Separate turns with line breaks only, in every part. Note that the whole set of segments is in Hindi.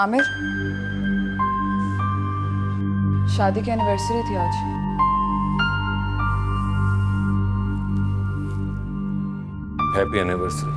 आमिर, शादी की एनिवर्सरी थी आज।
Happy anniversary.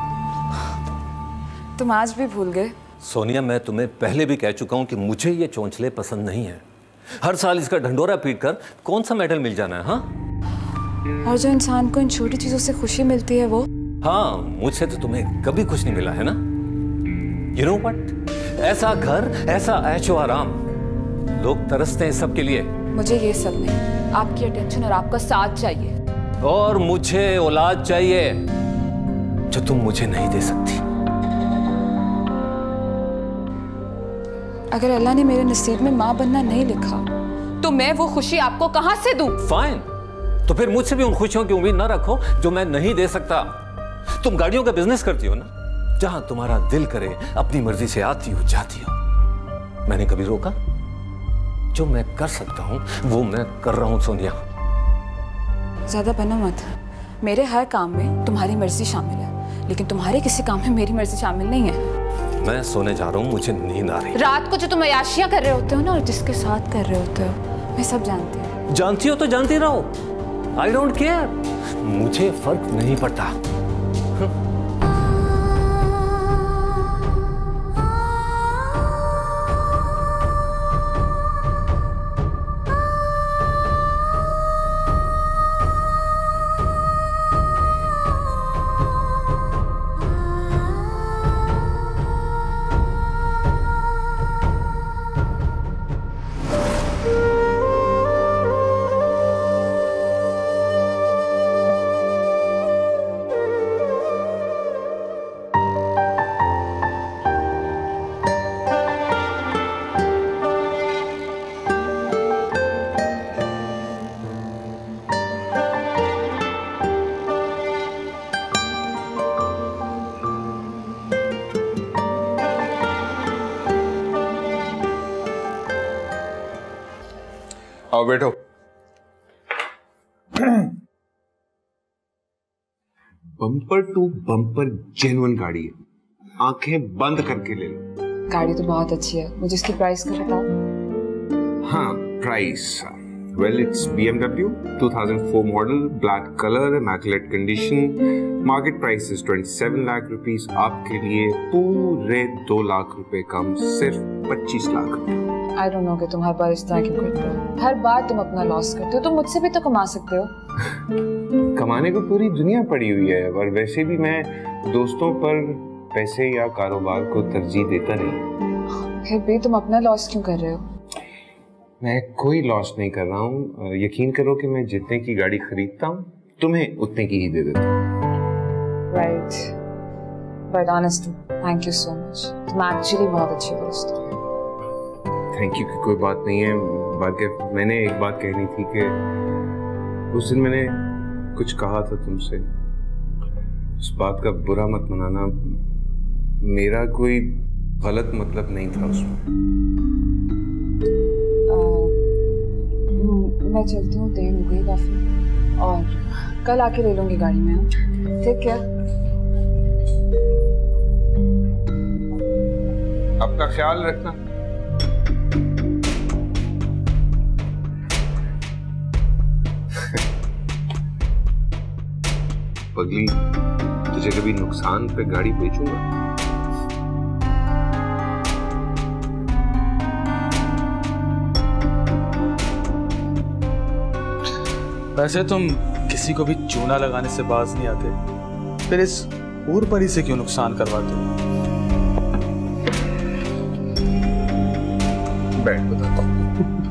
तुम आज भी भूल गए?
सोनिया, मैं तुम्हें पहले भी कह चुका हूं कि मुझे ये चोंचले पसंद नहीं है। हर साल इसका ढंडोरा पीट कर कौन सा मेडल मिल जाना है? हाँ,
और जो इंसान को इन छोटी चीजों से खुशी मिलती है वो।
हाँ, मुझसे तो तुम्हें कभी कुछ नहीं मिला है ना। यू नो व्हाट, ऐसा घर, ऐसा ऐशो आराम, लोग तरसते हैं सबके लिए।
मुझे ये सब नहीं, आपकी अटेंशन और आपका साथ चाहिए।
और मुझे औलाद चाहिए जो तुम मुझे नहीं दे सकती।
अगर अल्लाह ने मेरे नसीब में माँ बनना नहीं लिखा तो मैं वो खुशी आपको कहां से दूं?
फाइन, तो फिर मुझसे भी उन खुशियों की उम्मीद ना रखो जो मैं नहीं दे सकता। तुम गाड़ियों का बिजनेस करती हो ना, जहां तुम्हारा दिल करे अपनी मर्जी से आती हो जाती हो। मैंने कभी रोका? जो मैं कर सकता हूं वो मैं कर रहा हूं सोनिया।
ज्यादा बनो मत। मेरे हर काम में तुम्हारी मर्जी शामिल है, लेकिन तुम्हारे किसी काम में मेरी मर्जी शामिल नहीं है।
मैं सोने जा रहा हूं, मुझे नींद आ रही है।
रात को जो तुम अयाशियां कर रहे होते हो ना, और जिसके साथ कर रहे होते हो, मैं सब जानती हूँ।
जानती हो तो जानती रहो, आई डोंट केयर, मुझे फर्क नहीं पड़ता।
आओ बैठो। बम्पर टू बम्पर जेन्युइन गाड़ी है, आंखें बंद करके ले लो।
गाड़ी तो बहुत अच्छी है, मुझे इसकी प्राइस का बताओ।
हाँ, price well it's BMW 2004 model, black colour, immaculate condition. Market price is 27 lakh rupees. आपके लिए पूरे 2 लाख रुपए कम, सिर्फ 25 लाख रुपए।
आई डोंट नो कि तुम हर बार इस तरह क्यों करते हो। हर बार तुम अपना लॉस करते हो, तुम मुझसे भी तो कमा सकते हो।
कमाने को पूरी दुनिया पड़ी हुई है, और वैसे भी मैं दोस्तों पर पैसे या कारोबार को तरजीह देता नहीं।
फिर भी तुम अपना लॉस क्यों कर रहे हो?
मैं कोई लॉस नहीं कर रहा हूँ। यकीन करो कि मैं जितने की गाड़ी खरीदता हूँ तुम्हें उतने की ही दे देता हूँ।
Right, but honestly thank you so much. तुम एक्चुअली बहुत अच्छे दोस्त हो।
थैंक यू की कोई बात नहीं है। बाकी मैंने एक बात कहनी थी कि उस दिन मैंने कुछ कहा था तुमसे, उस बात का बुरा मत मनाना। मेरा कोई गलत मतलब नहीं था उसमें।
मैं चलती हूँ, देर हो गई काफी, और कल आके ले लूंगी गाड़ी में। ठीक है,
अपना ख्याल रखना। पगली, तुझे कभी नुकसान पे गाड़ी बेचूंगा?
वैसे तुम किसी को भी चूना लगाने से बाज नहीं आते, फिर इस ऊर परी से क्यों नुकसान करवाते हो?
बैठ बताता हूँ।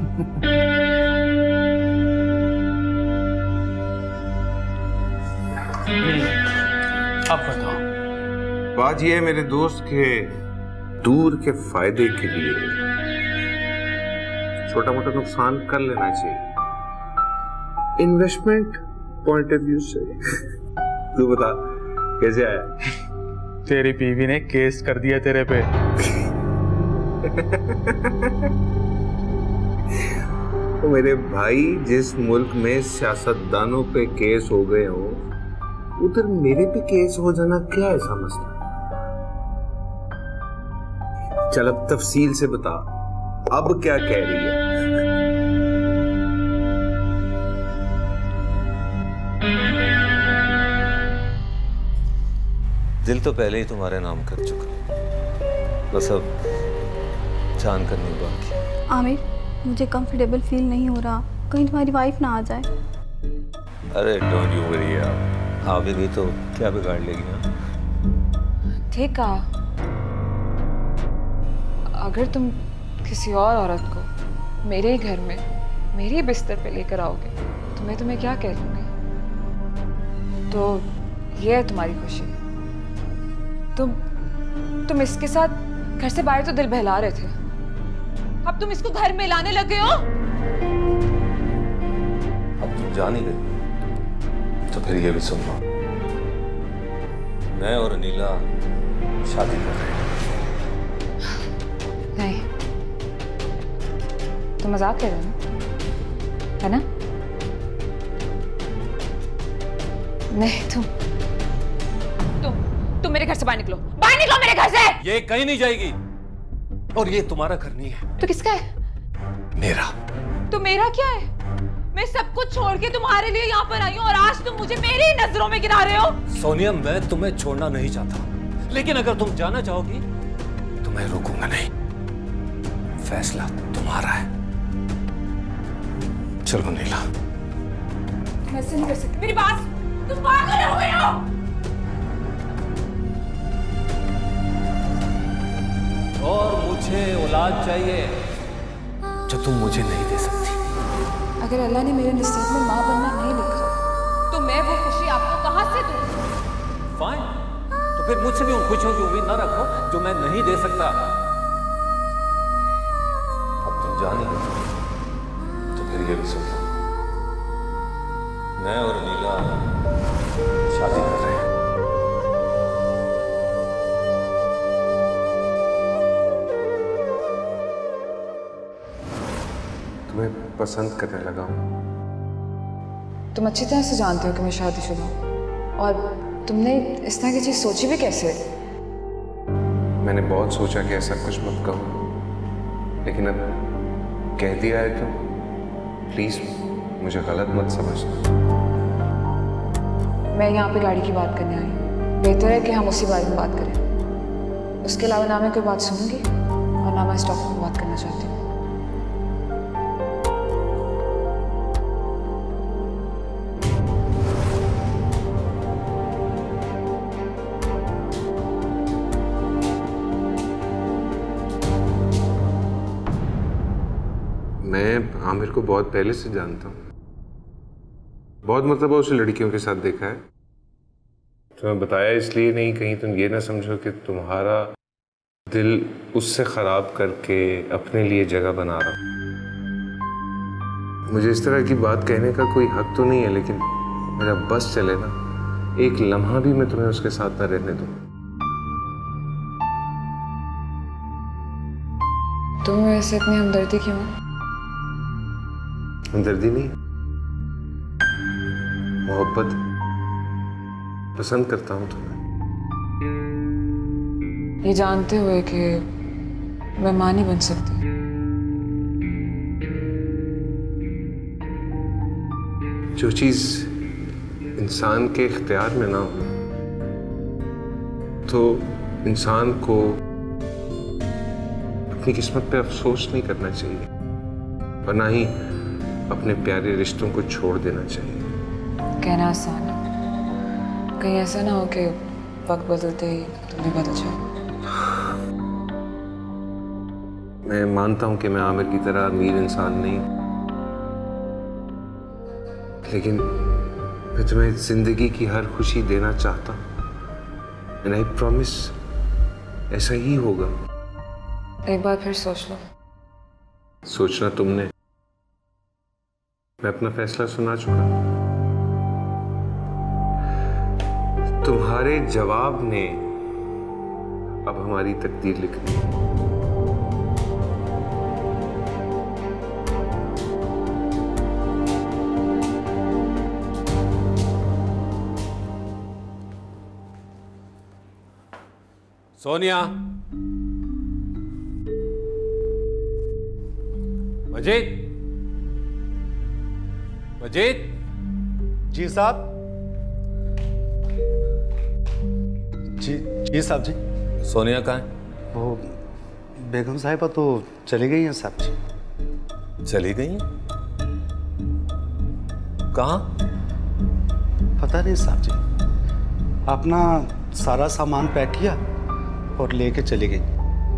अब बताओ।
बात यह है मेरे दोस्त के दूर के फायदे के लिए छोटा मोटा नुकसान कर लेना चाहिए, इन्वेस्टमेंट पॉइंट ऑफ व्यू से। तू बता कैसे आया?
तेरी बीवी ने केस कर दिया तेरे पे।
तो मेरे भाई, जिस मुल्क में सियासतदानों पे केस हो गए हो, उधर मेरे पे केस हो जाना क्या ऐसा मसला? चल अब तफसील से बता, अब क्या कह रही है?
दिल तो पहले ही तुम्हारे नाम कर चुका, बस अब जान करनी बाकी।
आमिर, मुझे कंफर्टेबल फील नहीं हो रहा, कहीं तुम्हारी वाइफ ना आ जाए।
अरे डोंट यू वरी यार, आ भी गई तो क्या बिगाड़ लेगी ना?
ठीक कहा, अगर तुम किसी और औरत को मेरे ही घर में मेरे ही बिस्तर पे लेकर आओगे तो मैं तुम्हें क्या कह लूँगी? तो ये है तुम्हारी खुशी। तुम इसके साथ घर से बाहर तो दिल बहला रहे थे, अब तुम इसको घर में लाने लगे हो।
अब तुम जान ही गई तो फिर ये भी सुन लो, मैं और अनीला शादी कर रहे हैं।
नहीं, तुम मजाक कर रहे हो है ना? नहीं, तुम मेरे घर से बाहर निकलो, बाहर निकलो मेरे घर से।
ये कहीं नहीं जाएगी, और ये तुम्हारा घर नहीं है।
तो किसका है?
मेरा।
तो मेरा क्या है? मैं सब कुछ छोड़ के तुम्हारे लिए यहाँ पर आई हूँ और आज तुम मुझे मेरी नजरों में गिरा रहे हो।
सोनिया, मैं तुम्हें छोड़ना नहीं चाहता, लेकिन अगर तुम जाना चाहोगी तो मैं रुकूंगा नहीं। फैसला तुम्हारा है। चलो नीला।
तुम ऐसे नहीं कर सकते, मेरी बात, तुम पागल हो गए हो।
और मुझे औलाद चाहिए जो तुम मुझे नहीं दे सकती।
अगर अल्लाह ने मेरे नसीब में माँ बनना नहीं लिखा तो मैं वो खुशी आपको कहाँ से दूँ?
फाइन, तो फिर मुझसे भी उन खुशियों की उम्मीद ना रखो जो मैं नहीं दे सकता। अब तुम जान ही तो फिर ये भी सुन लो, मैं और नीला शादी कर रहे हैं।
तुम्हें पसंद करने लगा हूं।
तुम अच्छी तरह से जानते हो कि मैं शादीशुदा हूँ, और तुमने इस तरह की चीज सोची भी कैसे?
मैंने बहुत सोचा कि ऐसा कुछ मत कहो, लेकिन अब कह दिया है तो प्लीज मुझे गलत मत समझना।
मैं यहाँ पे गाड़ी की बात करने आई हूँ, बेहतर है कि हम उसी बारे में बात करें। उसके अलावा ना मैं कोई बात सुनूंगी और ना मैं स्टॉक में बात करना चाहती हूँ।
मैं आमिर को बहुत पहले से जानता हूँ, बहुत मतलब उसे लड़कियों के साथ देखा है। तुम्हें बताया इसलिए नहीं कहीं तुम ये ना समझो कि तुम्हारा दिल उससे खराब करके अपने लिए जगह बना रहा हूँ। मुझे इस तरह की बात कहने का कोई हक तो नहीं है, लेकिन मेरा बस चले ना, एक लम्हा भी मैं तुम्हें उसके साथ न रहने दूँ।
तुम ऐसे इतनी हमदर्दी क्यों?
हमदर्दी नहीं, मोहब्बत। पसंद करता हूं तुम्हें,
ये जानते हुए कि मैं मां नहीं बन सकती।
जो चीज इंसान के इख्तियार में ना हो तो इंसान को अपनी किस्मत पे अफसोस नहीं करना चाहिए, और ना ही अपने प्यारे रिश्तों को छोड़ देना चाहिए।
कहना आसान है, कहीं ऐसा ना हो कि वक्त बदलते ही तुम भी बदल जाओ।
मैं मानता हूं कि मैं आमिर की तरह अमीर इंसान नहीं, लेकिन मैं तुम्हें जिंदगी की हर खुशी देना चाहता हूं। एंड आई प्रॉमिस ऐसा ही होगा।
एक बार फिर सोच लो।
सोचना तुमने, मैं अपना फैसला सुना चुका। तुम्हारे जवाब ने अब हमारी तकदीर लिख दी।
सोनिया, मजीद, मजीद।
जी साहब। जी साहब जी।
सोनिया कहाँ है?
वो बेगम साहिबा तो चली गई हैं साहब जी।
चली गई हैं? कहाँ?
पता नहीं साहब जी, अपना सारा सामान पैक किया और लेके चली गई।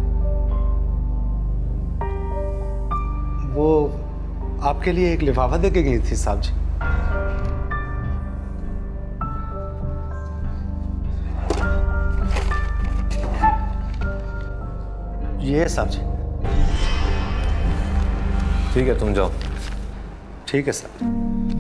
वो आपके लिए एक लिफाफा दे के गई थी साहब जी। ये है साहब जी।
ठीक है, तुम जाओ।
ठीक है साहब।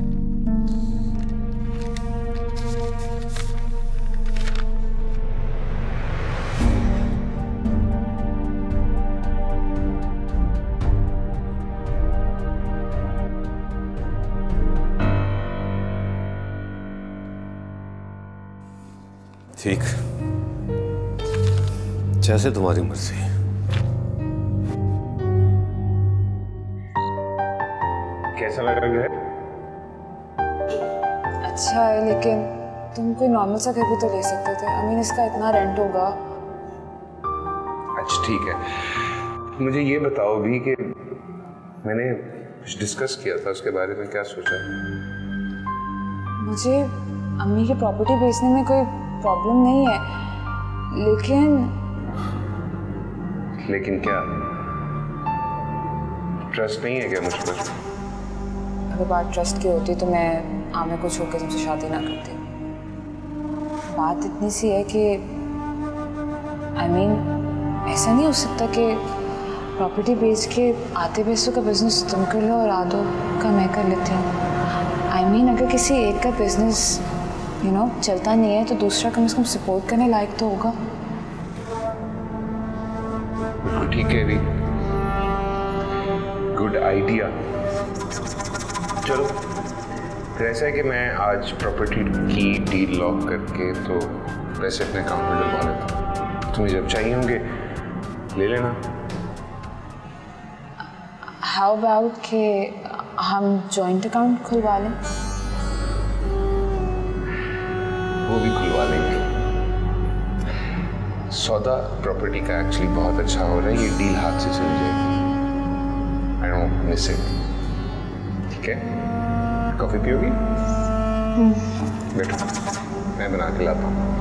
ठीक, जैसे तुम्हारी मर्जी।
कैसा लग रहा है?
अच्छा है, लेकिन तुम कोई नॉर्मल सा घर भी तो ले सकते थे। I mean, इसका इतना रेंट होगा।
अच्छा ठीक है, मुझे ये बताओ भी कि मैंने कुछ डिस्कस किया था, उसके बारे में क्या सोचा?
मुझे अम्मी की प्रॉपर्टी बेचने में कोई प्रॉब्लम नहीं है,
लेकिन क्या ट्रस्ट नहीं है क्या मुझ पर?
अगर बात ट्रस्ट की होती तो मैं आमिर को छोड़ के तुमसे शादी ना करती। बात इतनी सी है कि I mean, ऐसा नहीं हो सकता कि प्रॉपर्टी बेच के आधे पैसों का बिजनेस तुम कर लो और आधों का मैं कर लेती हूँ। I mean, अगर किसी एक का बिजनेस चलता नहीं है तो दूसरा कम से कम सपोर्ट करने लायक तो होगा।
ठीक है भी, गुड आइडिया। चलो फिर ऐसा है कि मैं आज प्रॉपर्टी की डील लॉक करके तो पैसे अपने अकाउंट में डलवा लेता हूँ। तुम्हें जब चाहिए होंगे ले लेना।
हाउ अबाउट कि हम जॉइंट अकाउंट खुलवा लें?
वो भी खुलवा लेंगे। सौदा प्रॉपर्टी का एक्चुअली बहुत अच्छा हो रहा है, ये डील हाथ से चल जाएगी। I don't miss it. ठीक है, कॉफी पियोगी? बैठो, मैं बना के लाता हूँ।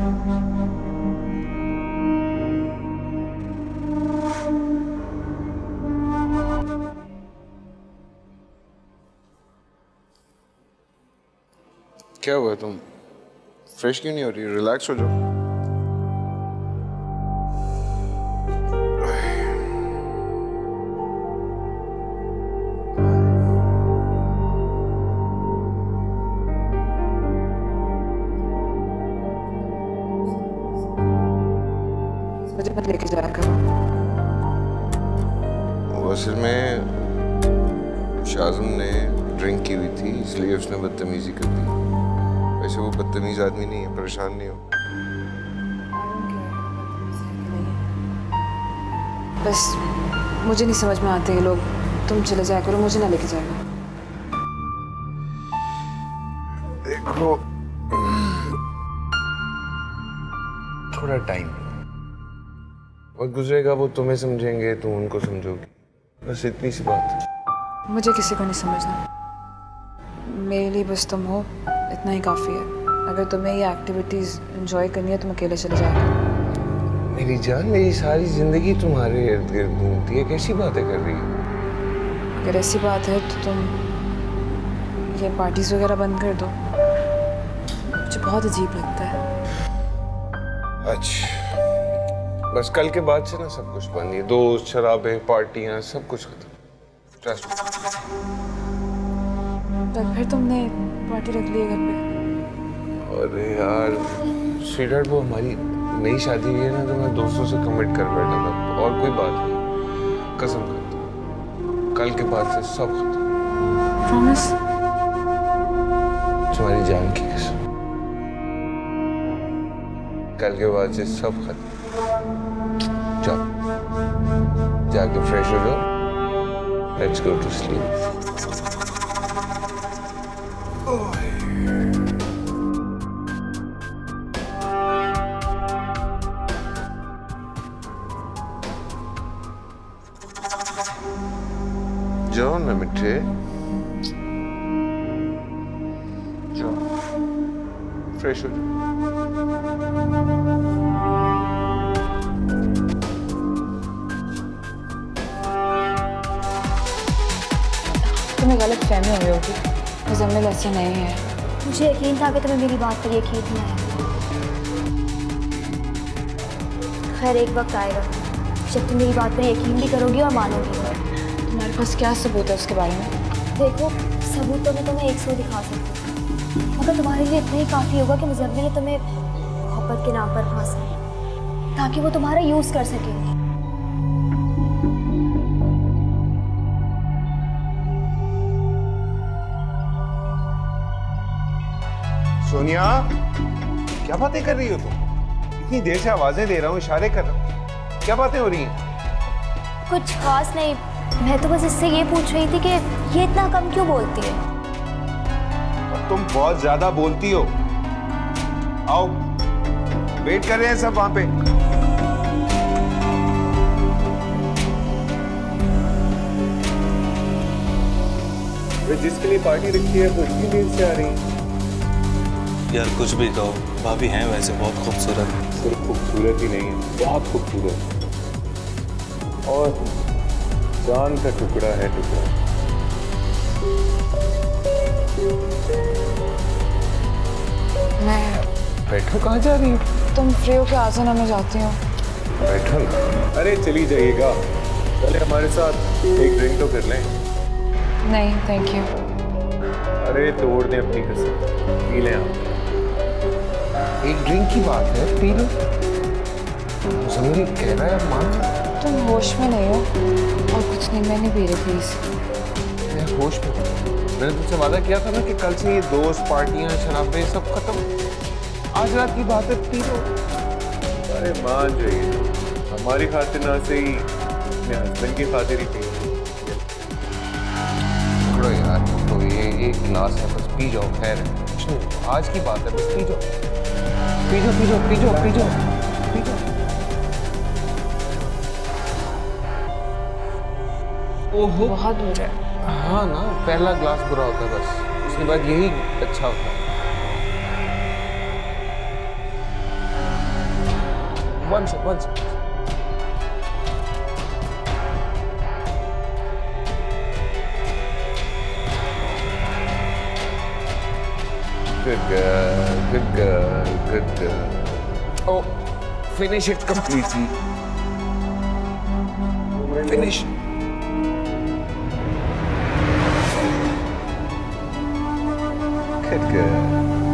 क्या हुआ, तुम फ्रेश क्यों नहीं हो रही? रिलैक्स हो जाओ।
मुझे मत लेके जाया करो।
असल में शाज़म ने ड्रिंक की हुई थी, इसलिए उसने बदतमीजी कर दी। वैसे वो बदतमीज आदमी नहीं है, परेशान नहीं हो।
बस मुझे नहीं समझ में आते ये लोग। तुम चले जाया करो, मुझे ना लेके जाएगा।
देखो थोड़ा टाइम वक्त गुजरेगा, वो तुम्हें समझेंगे, तुम उनको समझोगी, बस इतनी सी बात है।
मुझे किसी को नहीं समझना, मेरे लिए बस तुम हो, इतना ही काफ़ी है। अगर तुम्हें ये एक्टिविटीज़ एंजॉय करनी है तुम अकेले चले जाओ।
मेरी जान, मेरी सारी जिंदगी तुम्हारे इर्द गिर्द घूमती है, कैसी बातें कर रही है?
अगर ऐसी बात है तो तुम ये पार्टीज वगैरह बंद कर दो, मुझे बहुत अजीब लगता है।
अच्छा, बस कल के बाद से ना सब कुछ बंद है, दोस्त, शराबें, पार्टियां, सब कुछ खत्म। ट्रस्ट।
तो फिर तुमने पार्टी रख ली है घर पे?
अरे यार स्वीटहार्ट, वो हमारी नई शादी हुई है ना, तो मैं दोस्तों से कमिट कर बैठा था, और कोई बात नहीं, कसम करता हूँ कल के बाद से सब खत्म।
प्रॉमिस?
तुम्हारी जान की कसम, कल के बाद से सब खत्म। जाओ, जाके फ्रेश हो जाओ, Let's go to sleep. जाओ ना मिठे, जाओ फ्रेश हो जाओ।
तुम्हें गलत फहमी हुई होगी, मुजम्मिल ऐसा नहीं है।
मुझे यकीन था कि तुम्हें मेरी बात पर यकीन नहीं आया। खैर एक वक्त आएगा जब तुम मेरी बात पर यकीन भी करोगी और मानोगी।
तुम्हारे पास क्या सबूत है उसके बारे में?
देखो, सबूत तो मैं तुम्हें 100 दिखा सकती हूँ, मगर तुम्हारे लिए इतना ही काफ़ी होगा कि मुजम्मिल ने तुम्हें मोहब्बत के नाम पर फांसा, ताकि वो तुम्हारा यूज़ कर सके।
सोनिया, क्या बातें कर रही हो तुम? इतनी देर से आवाजें दे रहा हूँ, इशारे कर रहा हूँ, क्या बातें हो रही हैं?
कुछ खास नहीं, मैं तो बस इससे ये पूछ रही थी कि ये इतना कम क्यों बोलती है।
और तुम बहुत ज्यादा बोलती हो। आओ, वेट कर रहे हैं सब वहां पे। वे जिसके लिए पार्टी रखी है वो इतनी देर से आ रही है।
यार कुछ भी कहो, भाभी हैं वैसे बहुत खूबसूरत।
सिर्फ खूबसूरत ही नहीं है, बहुत खूबसूरत और जान का टुकड़ा है, टुकड़ा।
मैं
बैठो, कहाँ जा रही हो?
तुम फ्री हो के आ जाना, मैं जाती हूँ।
बैठो ना। अरे चली जाइएगा, पहले हमारे साथ एक ड्रिंक तो कर लें।
नहीं थैंक यू।
अरे तोड़ दें अपनी कसम, पी लें आप। एक ड्रिंक की बात है, पी लो। मुझे कह रहा है मान।
तुम होश में नहीं हो और कुछ नहीं, मैं नहीं पी रही प्लीज।
मैं होश में हूँ। मैंने तुमसे वादा किया था ना कि कल से ये दोस्त, पार्टियां, शराबें सब खत्म। आज रात की बात है, पी लो। अरे मान जाइए, हमारी खातिर ना से ही अपने हस्बैंड की खातिर ही पी। पकड़ो यार, तो ये एक गिलास है, बस पी जाओ। खैर आज की बात है, बस पी जाओ, पी जाओ, पी जाओ, पी जाओ, पी जाओ, पी जाओ। ओहो,
बहुत दूर है।
हाँ ना, पहला ग्लास बुरा होता है, बस उसके बाद यही अच्छा होता है। once. Good girl, good girl, good girl. Oh, finish it completely. Finish. Good girl.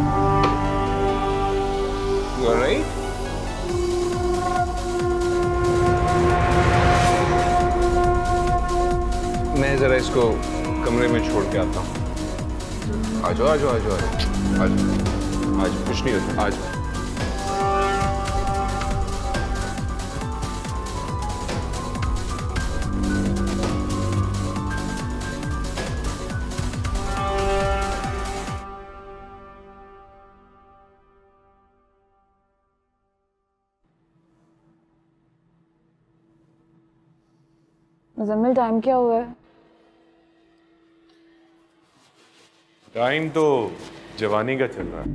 You all right? मैं जरा इसको कमरे में छोड़ के आता हूँ। आ जाओ, आ जाओ, आ जाओ, आ जाओ, आज कुछ नहीं होता, आ जाओ।
मुजम्मिल टाइम क्या हुआ है?
टाइम तो जवानी का चल रहा है।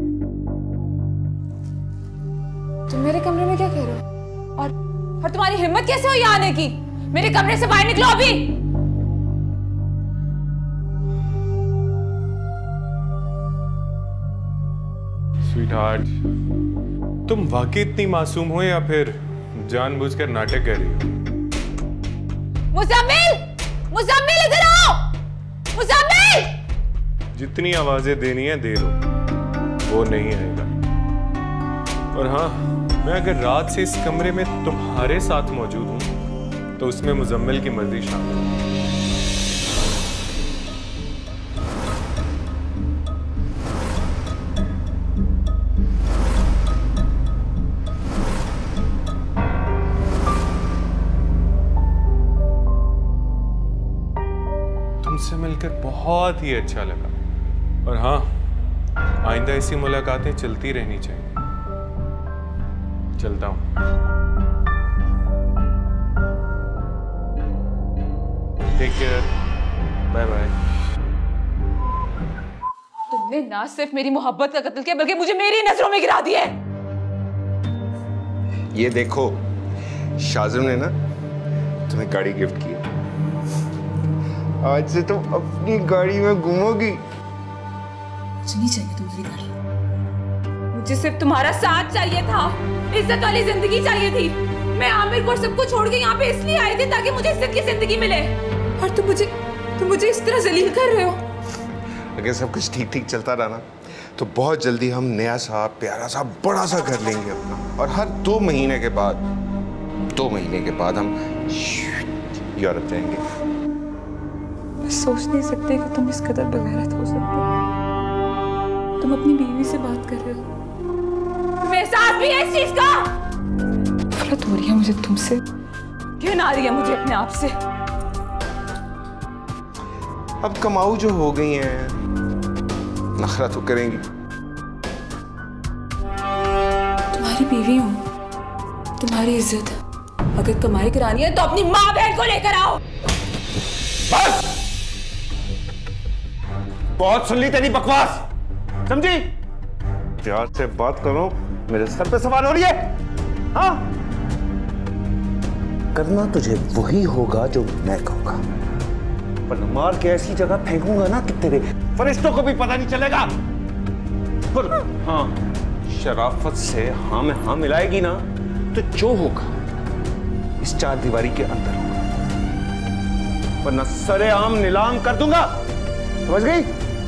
तुम मेरे कमरे में क्या कर रहे हो?
और तुम्हारी हिम्मत कैसे हुई आने की? मेरे कमरे से बाहर निकलो अभी।
स्वीटहार्ट, तुम वाकई इतनी मासूम हो या फिर जानबूझकर नाटक कर रही हो?
मुजम्मिल! मुजम्मिल इधर आओ! मुजम्मिल!
जितनी आवाजें देनी है दे दो, वो नहीं आएगा। और हाँ, मैं अगर रात से इस कमरे में तुम्हारे साथ मौजूद हूं तो उसमें मुजम्मिल की मर्जी शामिल है। बहुत ही अच्छा लगा। और हाँ, आइंदा ऐसी मुलाकातें चलती रहनी चाहिए। चलता हूँ। Take care, bye bye.
तुमने ना सिर्फ मेरी मोहब्बत का कत्ल किया बल्कि मुझे मेरी नजरों में गिरा दिया है।
ये देखो, शाज़िम ने ना तुम्हें गाड़ी गिफ्ट की है। आज से तुम अपनी गाड़ी में घूमोगी।
मुझे नहीं चाहिए तुम्हारी गाड़ी, मुझे सिर्फ तुम्हारा साथ चाहिए था। इज्जत वाली जिंदगी चाहिए थी। मैं आमिर को सबको छोड़ के यहाँ पे इसलिए आई थी ताकि मुझे इज्जत की जिंदगी मिले, और तुम मुझे इस तरह जलील कर रहे हो।
अगर सब कुछ ठीक ठीक चलता रहा ना तो बहुत जल्दी हम नया सा प्यारा सा बड़ा सा घर लेंगे अपना, और हर 2 महीने के बाद हम यूरोप जाएंगे।
मैं सोच नहीं सकती कि तुम इस कदर बगैरत हो सकते हो। तुम अपनी बीवी से बात कर रहे हो, तुम्हें एहसास भी है इस चीज का? नफरत हो रही है मुझे तुमसे, घिन आ रही है मुझे अपने आप से।
अब कमाऊ जो हो गई हैं, नखरा तो करेंगी।
तुम्हारी बीवी हूँ, तुम्हारी इज्जत। अगर कमाई करानी है तो अपनी माँ बहन को लेकर आओ।
बस, बहुत सुन ली तेरी बकवास, समझी? प्यार से बात करो, मेरे सर पे सवार हो रही है। हाँ, करना तुझे वही होगा जो मैं कहूंगा, पर मार के ऐसी जगह फेंकूंगा ना कि तेरे फरिश्तों को भी पता नहीं चलेगा। पर हाँ, शराफत से हाँ में हाँ मिलाएगी ना तो जो होगा इस 4 दीवारी के अंदर होगा, वरना सरेआम नीलाम कर दूंगा, समझ गई?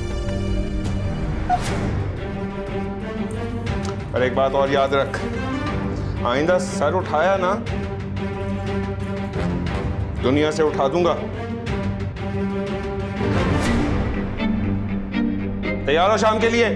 और एक बात और याद रख, आइंदा सर उठाया ना दुनिया से उठा दूंगा। तैयार हो शाम के लिए?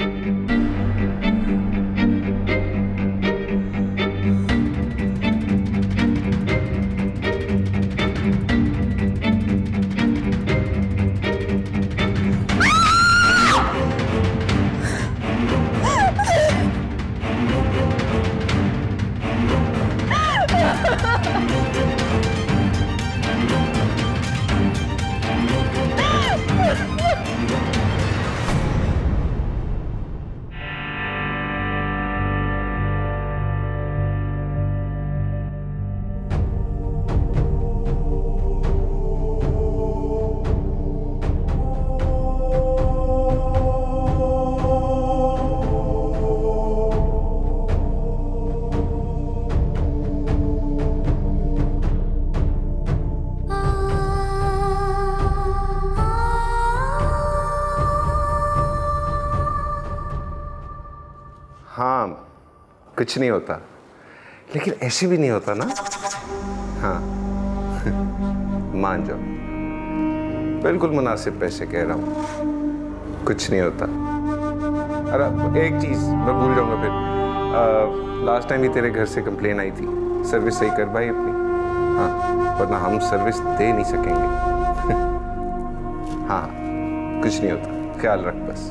हाँ, कुछ नहीं होता, लेकिन ऐसे भी नहीं होता ना। हाँ मान जाओ, बिल्कुल मुनासिब पैसे कह रहा हूँ, कुछ नहीं होता। अरे एक चीज़ मैं भूल जाऊँगा फिर, लास्ट टाइम भी तेरे घर से कंप्लेन आई थी, सर्विस सही कर भाई अपनी। हाँ, वरना हम सर्विस दे नहीं सकेंगे। हाँ, कुछ नहीं होता, ख्याल रख बस।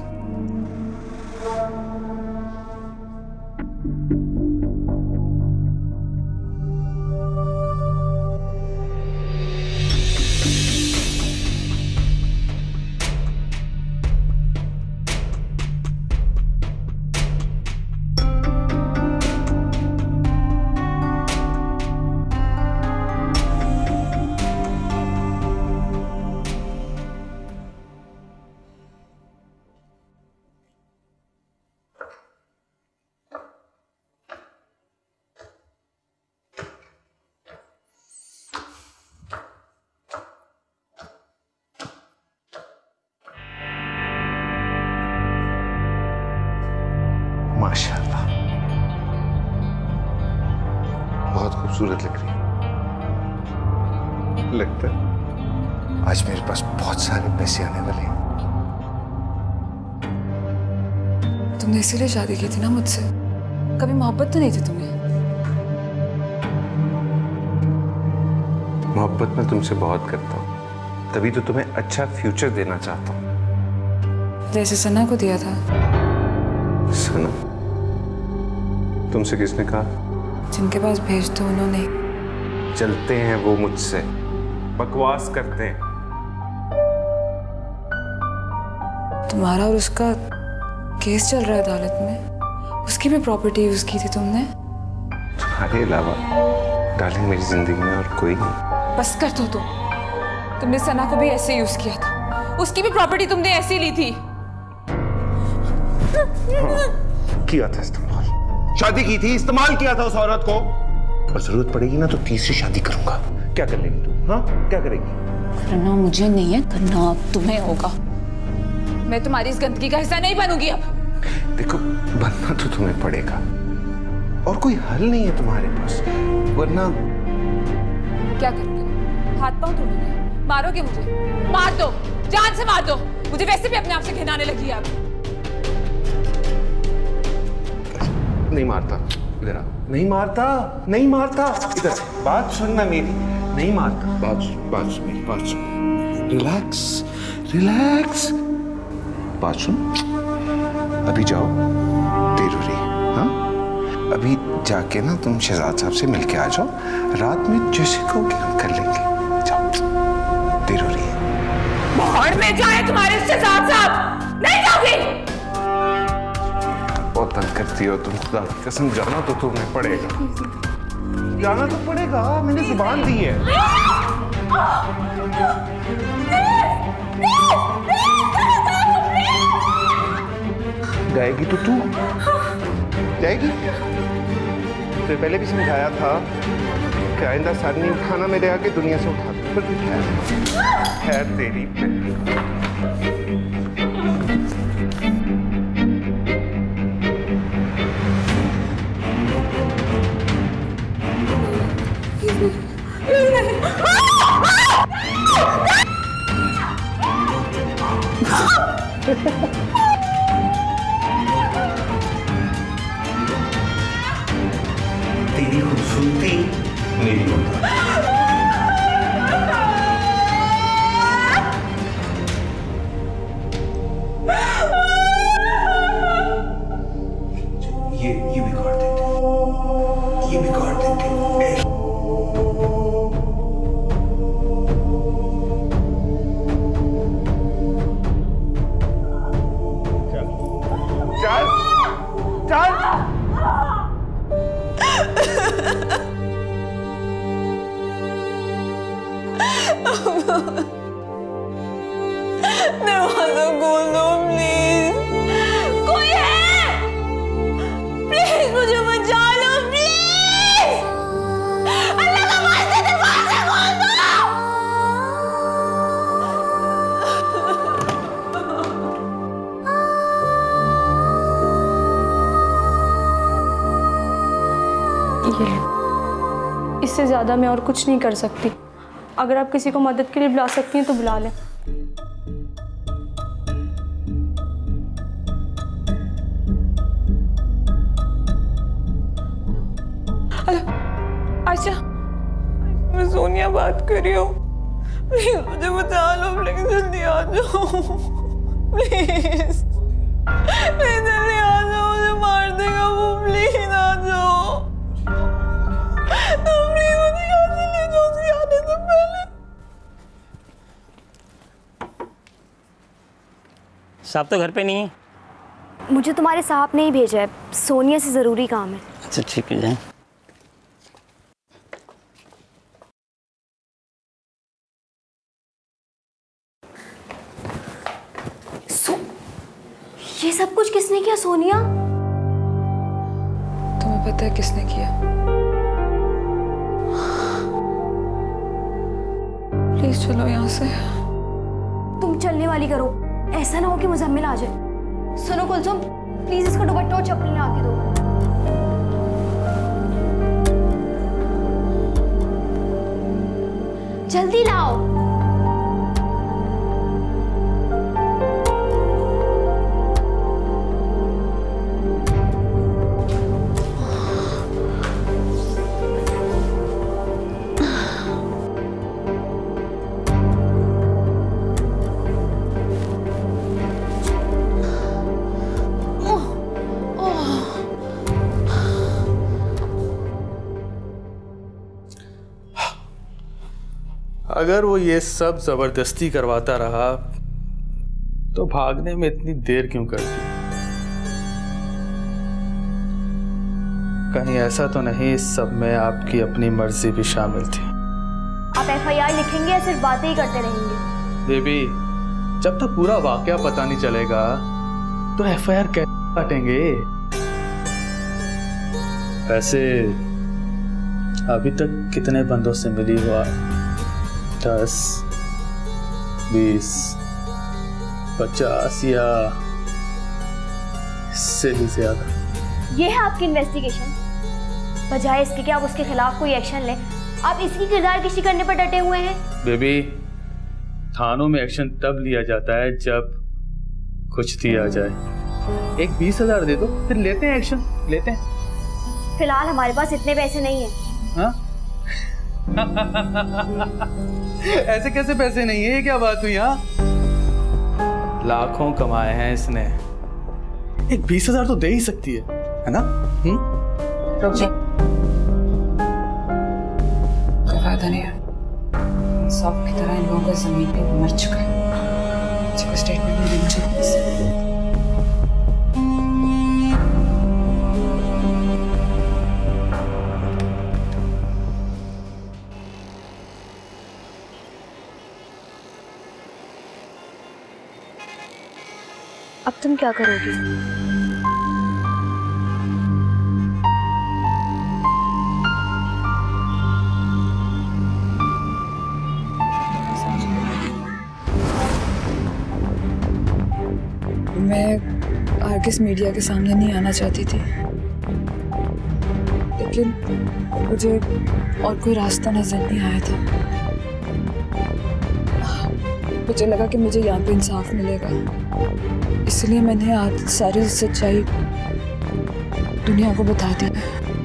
माशाल्लाह, बहुत खूबसूरत लग रही है। लगता है आज मेरे पास बहुत सारे पैसे आने वाले हैं।
तुमने इसीलिए शादी की थी ना मुझसे? कभी मोहब्बत तो नहीं थी तुम्हें?
मोहब्बत मैं तुमसे बहुत करता हूँ, तभी तो तुम्हें अच्छा फ्यूचर देना चाहता हूँ।
जैसे सना को दिया था।
सना? तुमसे किसने कहा?
जिनके पास भेज दो उन्होंने।
चलते हैं वो मुझसे, बकवास करते हैं।
तुम्हारा और उसका केस चल रहा है अदालत में, उसकी भी प्रॉपर्टी यूज की थी तुमने।
तुम्हारे अलावा डार्लिंग मेरी जिंदगी में और कोई नहीं।
बस कर दो तुमने सना को भी ऐसे यूज किया था, उसकी भी प्रॉपर्टी तुमने ऐसे ली थी।
किया था इस्तेमाल, शादी की थी, इस्तेमाल किया था उस औरत को। और जरूरत पड़ेगी ना तो तीसरी शादी करूंगा। क्या कर लेगी तू? हाँ, क्या करेगी?
करना मुझे नहीं है, करना अब तुम्हें होगा।
मैं तुम्हारी इस गंदगी का हिस्सा नहीं बनूंगी अब।
देखो, बनना तो तुम्हें पड़ेगा, और कोई हल नहीं है तुम्हारे पास, वरना
क्या करोगे? हाथ पांव तोड़ोगे? मारोगे मुझे? मार दो, जान से मार दो। मुझे वैसे भी अपने आप से घिन आने लगी है अब।
नहीं मारता। इधर आ। नहीं मारता, नहीं मारता। इधर बात सुनना मेरी। नहीं मारता। बात सुन मेरी, बात सुन। Relax, relax. बात सुन, अभी जाओ, देर हो रही है। हाँ, अभी जाके ना तुम शहजाद साहब से मिलके आ जाओ। रात में जैसे कहोगे हम कर लेंगे। जाओ, देर हो रही है।
बाहर में जाए तुम्हारे शहजाद साहब, नहीं जाओगी।
बहुत तंग करती हो तुम, खुदा की कसम। जाना तो तुम्हें पड़ेगा, जाना तो पड़ेगा। मैंने जुबान दी है। जाएगी तो तू जाएगी। तो पहले भी समझाया था कि आइंदा सर नहीं उठाना मेरे आगे, दुनिया से उठा दो। पर खैर तेरी। तेरी खूबसूरती मेरी होता। ये बिगाड़ देते, ये बिगाड़ देते। चल चल।
दरवाजा खोल दो प्लीज। कोई है? प्लीज मुझे बचा लो प्लीज। अल्लाह का वास्ते दरवाजा खोल दो।
इससे ज़्यादा मैं और कुछ नहीं कर सकती। अगर आप किसी को मदद के लिए बुला सकती हैं तो बुला लें।
अच्छा, मैं सोनिया बात कर रही हूँ। प्लीज मुझे बचा लो, प्लीज जल्दी आ जाओ प्लीज। प्लीज जल्दी आ जाओ, मुझे मार देगा वो। प्लीज आ जाओ, प्लीज मुझे यहाँ से ले जाओ उसके आने से पहले।
साहब तो घर पे नहीं है।
मुझे तुम्हारे साहब ने ही भेजा है, सोनिया से ज़रूरी काम है।
अच्छा ठीक है, जाए।
ये सब कुछ किसने किया सोनिया?
तुम्हें पता है किसने किया? प्लीज चलो यहाँ से।
तुम चलने वाली करो, ऐसा ना हो कि मुजम्मिल आ जाए। सुनो कुलसुम, प्लीज इसका दुपट्टा और चप्पल ला के दो। जल्दी लाओ।
अगर वो ये सब जबरदस्ती करवाता रहा तो भागने में इतनी देर क्यों कर दी? कहीं ऐसा तो नहीं इस सब में आपकी अपनी मर्जी भी शामिल थी?
आप एफआईआर लिखेंगे या सिर्फ बातें ही करते रहेंगे?
बेबी, जब तक पूरा वाकया पता नहीं चलेगा तो एफआईआर कैसे काटेंगे? वैसे अभी तक कितने बंदों से मिली हुआ? 10, 20, 50 या इससे भी ज्यादा?
ये है आपकी इन्वेस्टिगेशन? बजाय इसके कि आप उसके खिलाफ कोई एक्शन लें, आप इसकी किरदार किसी करने पर डटे हुए हैं।
बेबी, थानों में एक्शन तब लिया जाता है जब कुछ दिया जाए। एक 20,000 दे दो, फिर लेते हैं एक्शन, लेते हैं।
फिलहाल हमारे पास इतने पैसे नहीं हैं।
हाँ? ऐसे कैसे पैसे नहीं है? ये क्या बात हुई? हाँ, लाखों कमाए हैं इसने, एक 20,000 तो दे ही सकती है ना?
रुक जा, कोई फायदा नहीं है। सब की तरह इन लोगों का जमीन पे मर चुका है। मुझे स्टेटमेंट नहीं देना चाहिए।
अब तुम क्या करोगी?
मैं आर्गिस मीडिया के सामने नहीं आना चाहती थी, लेकिन मुझे और कोई रास्ता नजर नहीं आया था। मुझे लगा कि मुझे यहाँ पे इंसाफ मिलेगा, इसलिए मैंने आज सारी सच्चाई दुनिया को बता दी।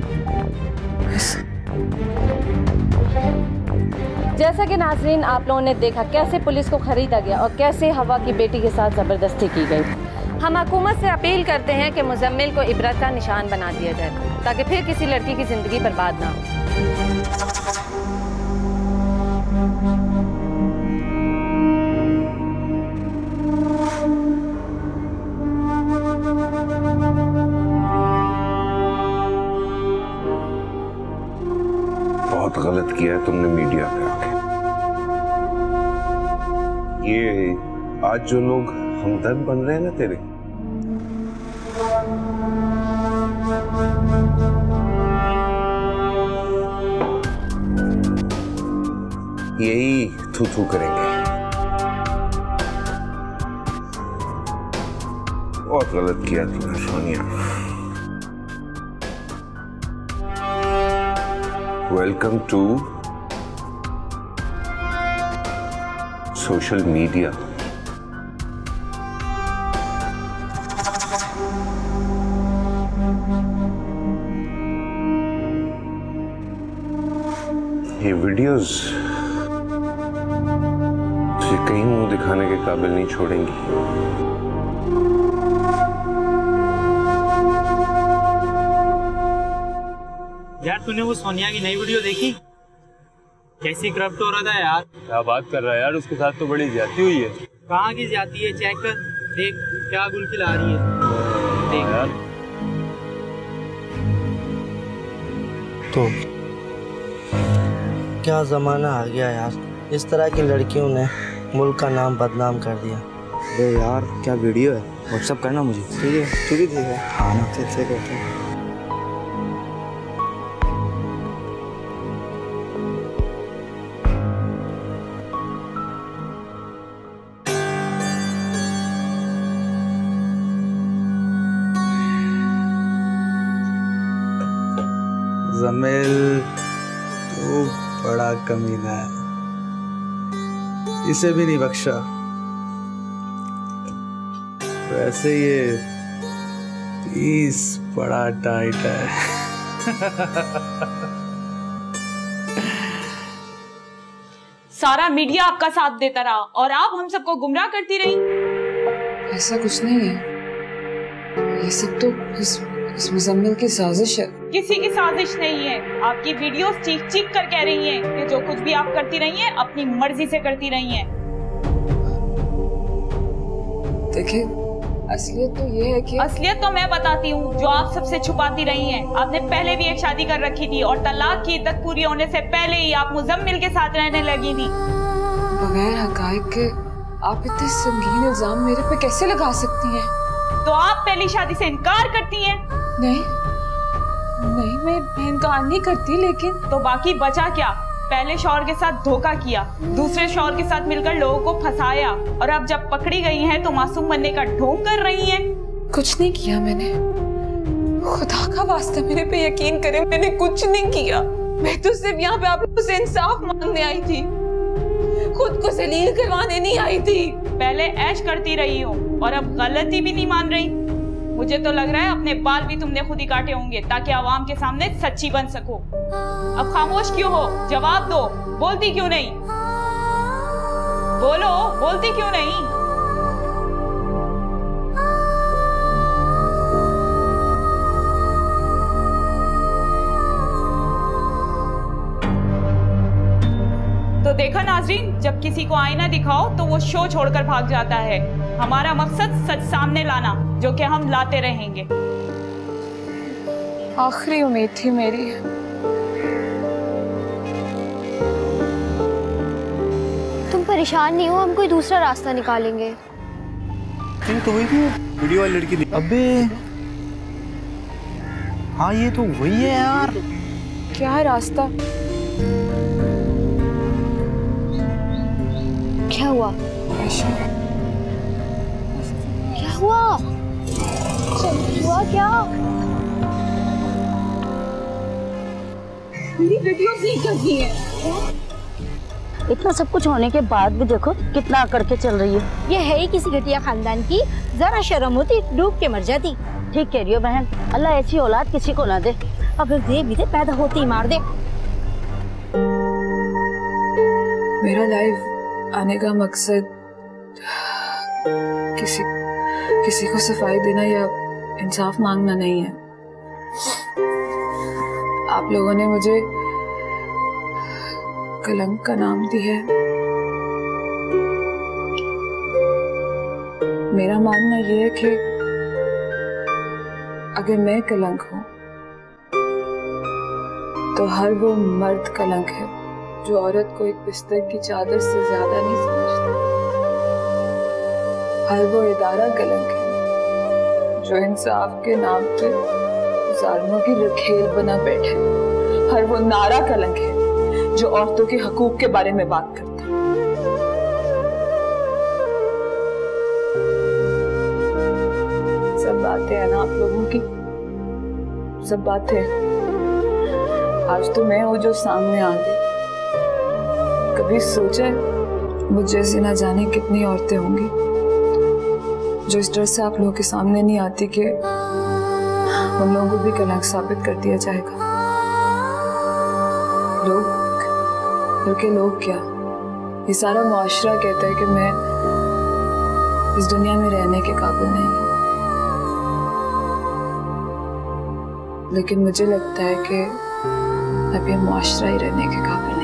जैसा कि नाज़रीन आप लोगों ने देखा कैसे पुलिस को खरीदा गया और कैसे हवा की बेटी के साथ ज़बरदस्ती की गई। हम हुकूमत से अपील करते हैं कि मुज़म्मिल को इबरत का निशान बना दिया जाए ताकि फिर किसी लड़की की ज़िंदगी बर्बाद ना हो।
बहुत गलत किया है तुमने मीडिया पे आके। ये आज जो लोग हमदर्द बन रहे हैं ना तेरे, यही थू थू करेंगे। बहुत गलत किया तुमने Sonia. Welcome to social media. ये वीडियोस तुझे कहीं मुंह दिखाने के काबिल नहीं छोड़ेंगी।
यार तूने वो सोनिया की नई वीडियो देखी? कैसी करप्ट हो रहा था यार।
क्या बात कर रहा है यार, उसके साथ तो बड़ी ज्यादती हुई है।
कहाँ की ज्यादती है? चेक कर, देख क्या गुल खिला रही है। देख
यार
तो क्या ज़माना आ गया यार, इस तरह की लड़कियों ने मुल्क का नाम बदनाम कर दिया।
अरे यार क्या वीडियो है, व्हाट्सएप करना मुझे। ठीक है, तू भी ठीक है? हाँ ना, अच्छे करते हैं।
जमील तो बड़ा कमीना है, इसे भी नहीं बख्शा। वैसे ये 30 बड़ा टाइट है।
सारा मीडिया आपका साथ देता रहा और आप हम सबको गुमराह करती रही।
ऐसा कुछ नहीं है, ये सब तो इस मुजम्मिल की साजिश है।
किसी की साजिश नहीं है। आपकी वीडियोस चीख चीख कर कह रही हैं कि जो कुछ भी आप करती रही हैं अपनी मर्जी से करती रही हैं।
देखिए, असलियत तो ये है कि
असलियत तो मैं बताती हूँ, जो आप सबसे छुपाती रही हैं। आपने पहले भी एक शादी कर रखी थी और तलाक की इद्दत पूरी होने से पहले ही आप मुजम्मिल के साथ रहने लगी थी।
बगैर हकायक के आप इतने संगीन इल्जाम मेरे पे कैसे लगा सकती हैं?
तो आप पहली शादी से इनकार करती हैं?
नहीं, मैं इनकार नहीं करती, लेकिन
तो बाकी बचा क्या? पहले शौहर के साथ धोखा किया, दूसरे शौहर के साथ मिलकर लोगों को फंसाया, और अब जब पकड़ी गई हैं तो मासूम बनने का ढोंग कर रही हैं।
कुछ नहीं किया मैंने, खुदा का वास्ता मेरे पे यकीन करें, मैंने कुछ नहीं किया। मैं तो सिर्फ यहाँ पे आप लोगों से इंसाफ मांगने आई थी, खुद को जलील करवाने नहीं आई थी।
पहले ऐश करती रही हो और अब गलती भी नहीं मान रही। मुझे तो लग रहा है अपने बाल भी तुमने खुद ही काटे होंगे ताकि आवाम के सामने सच्ची बन सको। अब खामोश क्यों हो? जवाब दो, बोलती क्यों नहीं? बोलो, बोलती क्यों नहीं? तो देखा नाजरीन, जब किसी को आईना दिखाओ तो वो शो छोड़कर भाग जाता है। हमारा मकसद सच सामने लाना, जो कि हम लाते रहेंगे।
आखिरी उम्मीद थी मेरी।
तुम परेशान नहीं हो, हम कोई दूसरा रास्ता निकालेंगे।
तो वही थी वीडियो वाली लड़की थी। अबे हाँ, ये तो वही है यार।
क्या है रास्ता?
क्या हुआ? क्या हुआ? हुआ क्या?
मेरी वीडियो नहीं करती है।
इतना सब कुछ होने के बाद भी देखो कितना अकड़ के चल रही है।
ये है ही किसी घटिया खानदान की, जरा शर्म होती डूब के मर जाती।
ठीक कह रही हो बहन, अल्लाह ऐसी औलाद किसी को ना दे।
अगर दे भी दे, पैदा होती ही मार दे।
मेरा लाइफ आने का मकसद किसी को सफाई देना या इंसाफ मांगना नहीं है। आप लोगों ने मुझे कलंक का नाम दिया है। मेरा मानना यह है कि अगर मैं कलंक हूं तो हर वो मर्द कलंक है जो औरत को एक बिस्तर की चादर से ज्यादा नहीं समझता। हर वो इदारा कलंक है जो इंसाफ के नाम पे जालिमों की रखेल बना बैठे। हर वो नारा कलंक है जो औरतों के हकूक के बारे में बात करता है। सब बातें हैं ना आप लोगों की, सब बातें। आज तो मैं हूं जो सामने आ गई। कभी सोचा मुझ जैसी ना जाने कितनी औरतें होंगी जो इस डर से आप लोगों के सामने नहीं आती कि उन लोगों को भी कलंक साबित कर दिया जाएगा। लोग क्या, ये सारा मुआशरा कहता है कि मैं इस दुनिया में रहने के काबिल नहीं हूं, लेकिन मुझे लगता है कि अब ये मुआशरा ही रहने के काबिल